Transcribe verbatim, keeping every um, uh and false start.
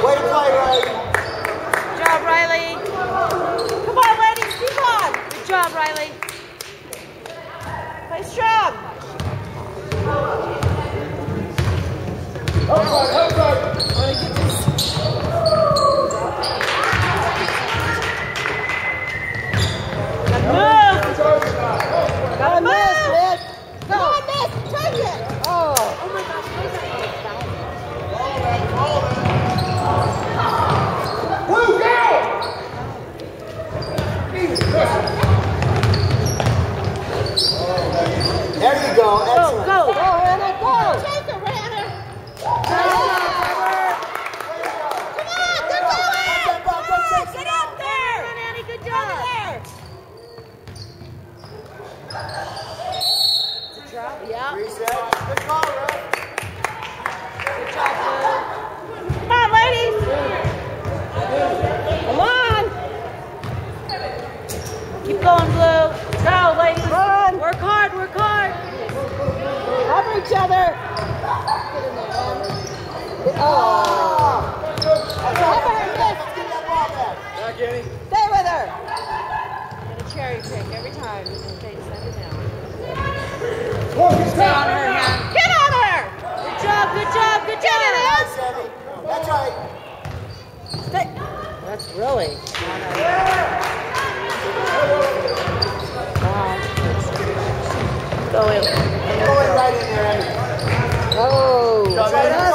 Way to play, Riley. Good job, Riley. Come on, ladies, keep on. Good job, Riley. Play strong. Outside, outside. Gotta move, Liz. Go. Come on, Miss. Take it. Oh. Oh my gosh. Blue, go! There you go. Excellent. Go, go. Go, Hannah. Go. Take it, Hannah. Come on. Good job. Get up there. Come on, Annie. Good job. There. Drop. Yeah. Reset. Good call, Russ. Good job, Blue. Come on, ladies. Come on. Keep going, Blue. Go, ladies. Run. Work hard, work hard. Cover each other. Oh. Cover her, Miss. Back, Annie. Stay with her. Get a cherry pick every time. Just in case, send it down. Stay on her, Hannah. Get on her! Good job, good job, good job! Nice, Annie. That's right. Stay. That's really on her. Wow. Go in. Go in right in there, Annie. Oh. Good job, Annie.